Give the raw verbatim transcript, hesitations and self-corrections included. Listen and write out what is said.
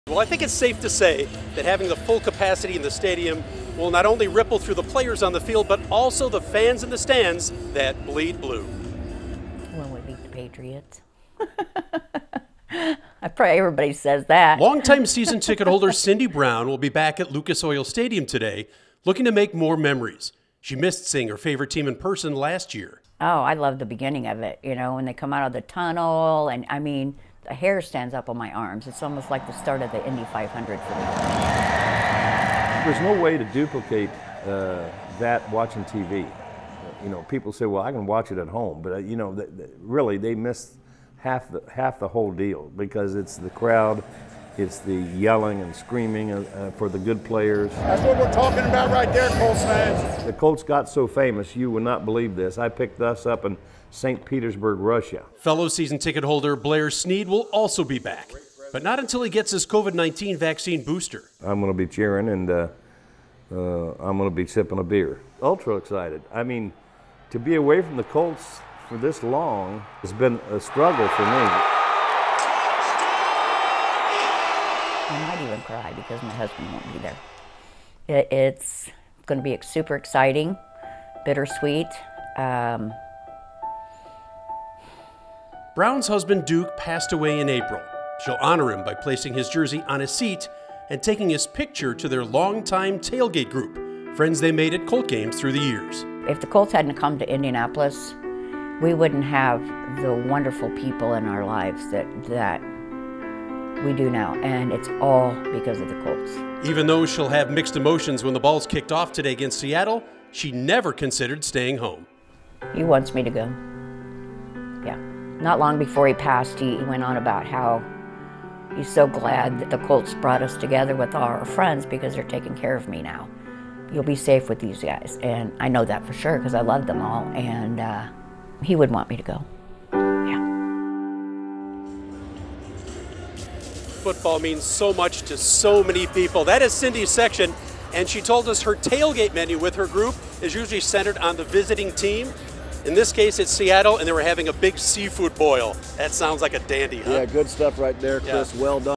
Well, I think it's safe to say that having the full capacity in the stadium will not only ripple through the players on the field, but also the fans in the stands that bleed blue. When we beat the Patriots. I pray everybody says that. Longtime season ticket holder Cindy Brown will be back at Lucas Oil Stadium today, looking to make more memories. She missed seeing her favorite team in person last year. Oh, I love the beginning of it, you know, when they come out of the tunnel, and I mean, the hair stands up on my arms. It's almost like the start of the Indy five hundred for me. There's no way to duplicate uh, that watching T V. You know, people say, well, I can watch it at home, but uh, you know, th th really they miss half the, half the whole deal, because it's the crowd, it's the yelling and screaming uh, for the good players. That's what we're talking about right there, Colts fans. The Colts got so famous, you would not believe this. I picked us up in Saint Petersburg, Russia. Fellow season ticket holder Blair Sneed will also be back, but not until he gets his COVID nineteen vaccine booster. I'm going to be cheering, and uh, uh, I'm going to be sipping a beer. Ultra excited. I mean, to be away from the Colts for this long has been a struggle for me. I might even cry because my husband won't be there. It, it's going to be super exciting, bittersweet. Um, Brown's husband Duke passed away in April. She'll honor him by placing his jersey on a seat and taking his picture to their longtime tailgate group, friends they made at Colt games through the years. If the Colts hadn't come to Indianapolis, we wouldn't have the wonderful people in our lives that, that we do now, and it's all because of the Colts. Even though she'll have mixed emotions when the Balls kicked off today against Seattle, she never considered staying home. He wants me to go. Yeah. Not long before he passed, he went on about how he's so glad that the Colts brought us together with all our friends because they're taking care of me now. You'll be safe with these guys, and I know that for sure because I love them all, and uh, he would want me to go. Football means so much to so many people. That is Cindy's section, and she told us her tailgate menu with her group is usually centered on the visiting team. In this case, it's Seattle, and they were having a big seafood boil. That sounds like a dandy, huh? Yeah, good stuff right there, Chris. Yeah. Well done.